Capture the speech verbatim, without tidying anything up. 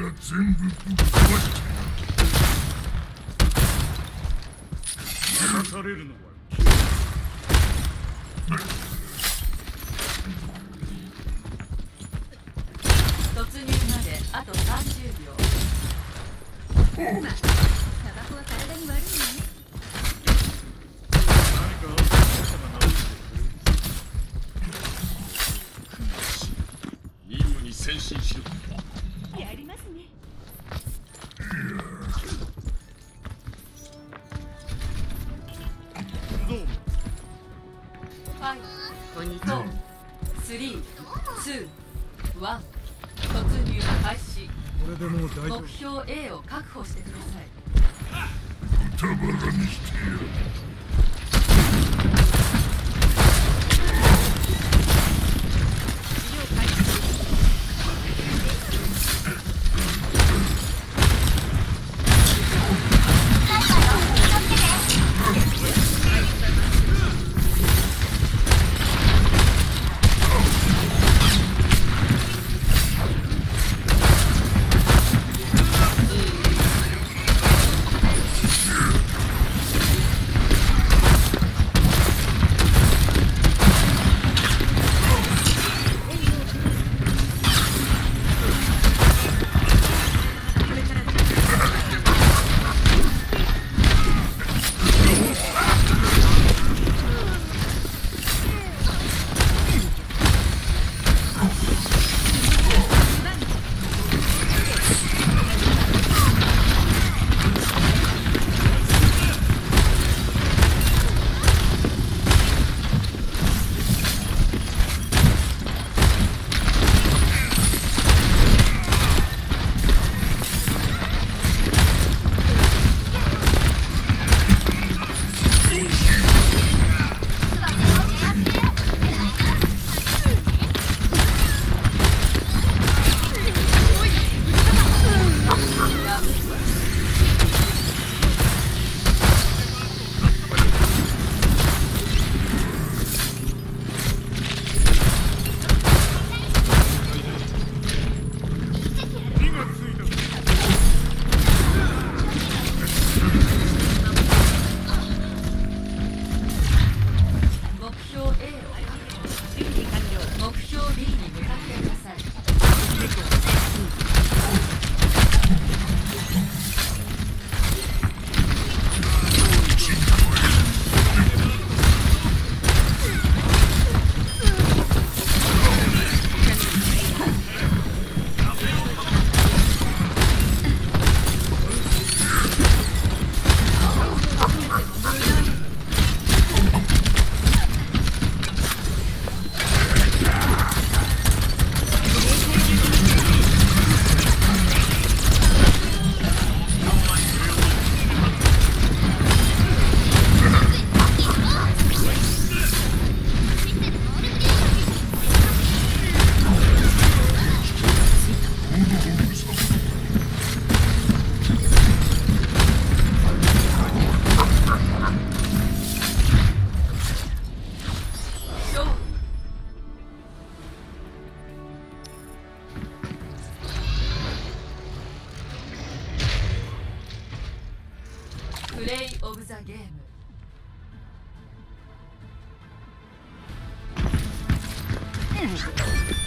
全部ぶっ壊して騙されるのは突入まであとさんじゅうびょう。 タバコは体に悪いのね。 何かあったら直して任務に専心しろ。 やりますね。 どうも。 はい、 こんにちは。 スリー、ツー、ワン、突入開始。 これでもう大丈夫。 目標 A を確保してください。 豚バラにしてやる。 プレイオブザゲーム。 うん